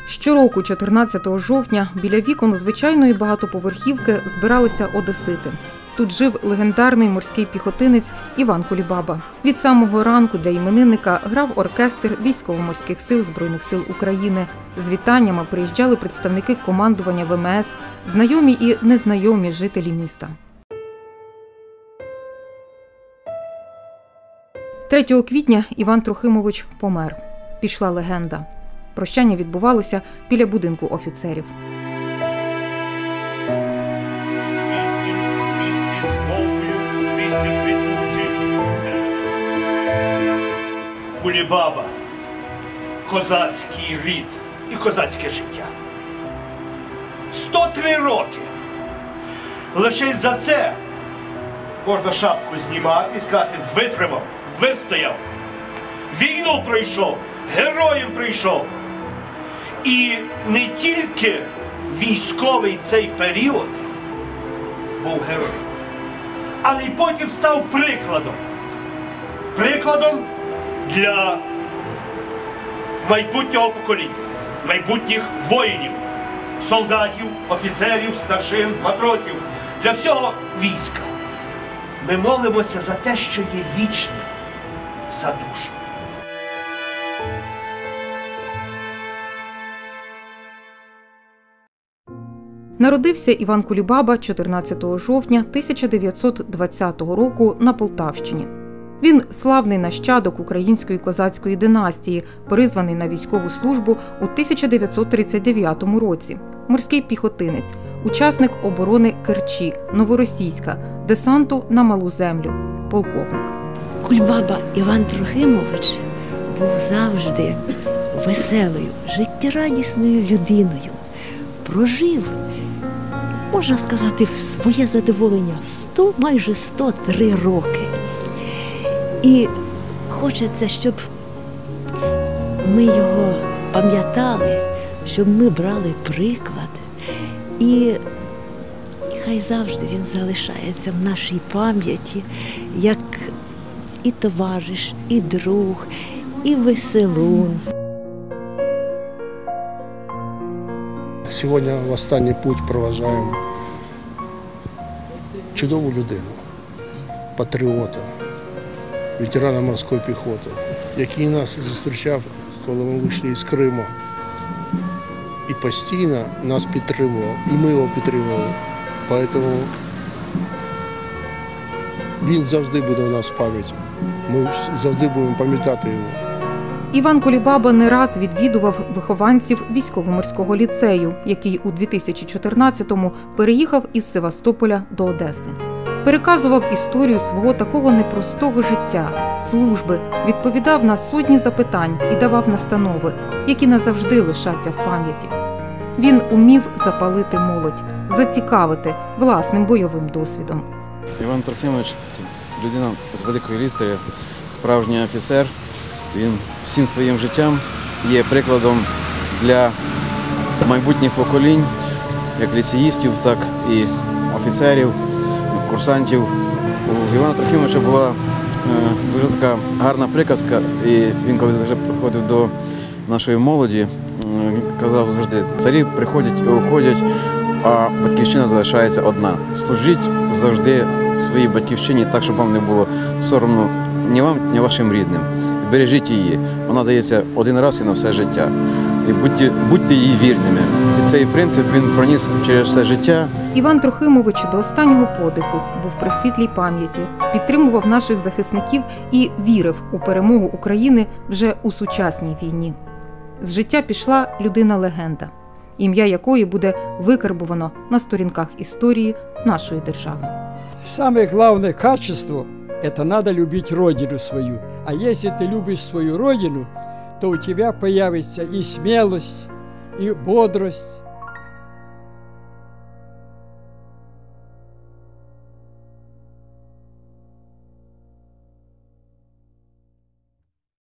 Щороку, 14 жовтня, біля вікон звичайної багатоповерхівки збиралися одесити. Тут жив легендарний морський піхотинець Іван Кулібаба. Від самого ранку для іменинника грав оркестр Військово-морських сил Збройних сил України. З вітаннями приїжджали представники командування ВМС, знайомі і незнайомі жителі міста. 3 квітня Іван Трохимович помер. Пішла легенда. Прощання відбувалося біля будинку офіцерів. Кулібаба – козацький рід і козацьке життя. 103 роки. Лише за це можна шапку знімати і сказати: витримав, вистояв, війну пройшов, героєм прийшов. І не тільки військовий цей період був героєм, але й потім став прикладом. Прикладом для майбутнього покоління, майбутніх воїнів, солдатів, офіцерів, старшин, матросів, для всього війська. Ми молимося за те, що є вічне, за душу. Народився Іван Кулібаба 14 жовтня 1920 року на Полтавщині. Він – славний нащадок української козацької династії, призваний на військову службу у 1939 році. Морський піхотинець, учасник оборони Керчі, Новоросійська, десанту на Малу Землю, полковник. Кулібаба Іван Трохимович був завжди веселою, життєрадісною людиною. Прожив, можна сказати, в своє задоволення майже 103 роки. І хочеться, щоб ми його пам'ятали, щоб ми брали приклад. І хай завжди він залишається в нашій пам'яті, як і товариш, і друг, і веселун. Сьогодні в останній путь проважаємо чудову людину, патріота, ветерана морської піхоти, який нас зустрічав, коли ми вийшли з Криму. І постійно нас підтримував, і ми його підтримували. Тому він завжди буде у нас в пам'яті. Ми завжди будемо пам'ятати його. Іван Кулібаба не раз відвідував вихованців військово-морського ліцею, який у 2014-му переїхав із Севастополя до Одеси. Переказував історію свого такого непростого життя, служби, відповідав на сотні запитань і давав настанови, які назавжди лишаться в пам'яті. Він умів запалити молодь, зацікавити власним бойовим досвідом. Іван Трохимович – це людина з великої літери, справжній офіцер. Він всім своїм життям є прикладом для майбутніх поколінь, як ліцеїстів, так і офіцерів, курсантів. У Івана Трохимовича була дуже така гарна приказка, і він коли вже приходив до нашої молоді, він казав завжди: царі приходять і уходять, а батьківщина залишається одна. Служіть завжди своїй батьківщині так, щоб вам не було соромно ні вам, ні вашим рідним. Бережіть її, вона дається один раз і на все життя. І будьте їй вірними. І цей принцип він проніс через все життя. Іван Трохимович до останнього подиху був при світлій пам'яті, підтримував наших захисників і вірив у перемогу України вже у сучасній війні. З життя пішла людина-легенда, ім'я якої буде викарбувано на сторінках історії нашої держави. Самое главное качество – это надо любить родину свою. А если ты любишь свою родину, то у тебя появится и смелость, и бодрость,